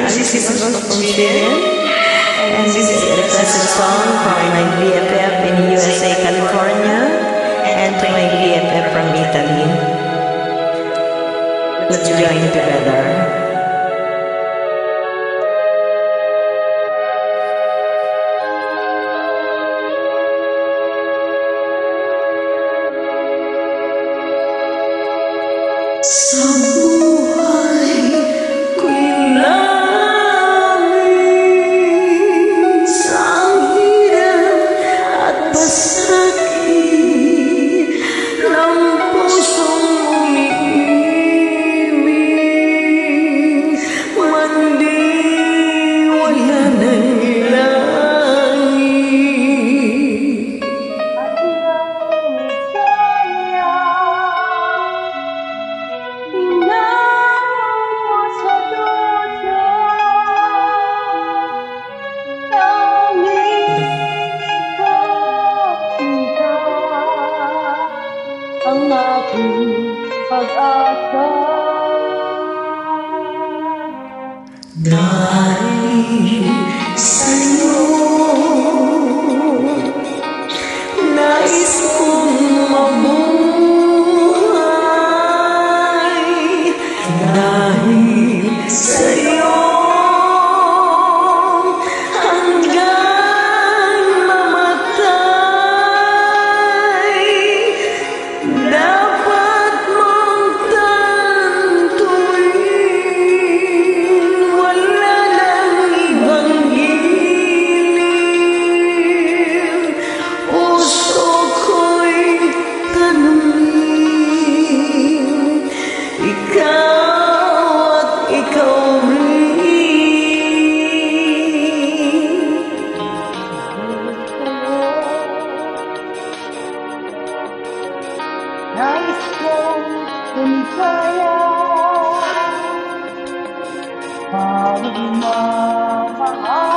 This is Constitution, and this is a requested song from my BFF in USA, California, and to my BFF from Italy. Let's join together. Sa buhay ko'y langit, sa hirap at pasakit ng pusong umiibig, mandi wala ng langit. Ang aking pag-asa dahil sa'yo, nais kong mabuhay. Dahil sa'yo, hanggang mamatay, dapat mong tantuin, wala lang ibang giliw. Puso ko'y tanungin, ikaw at ikaw rin. nais kong tumisayan para mamahal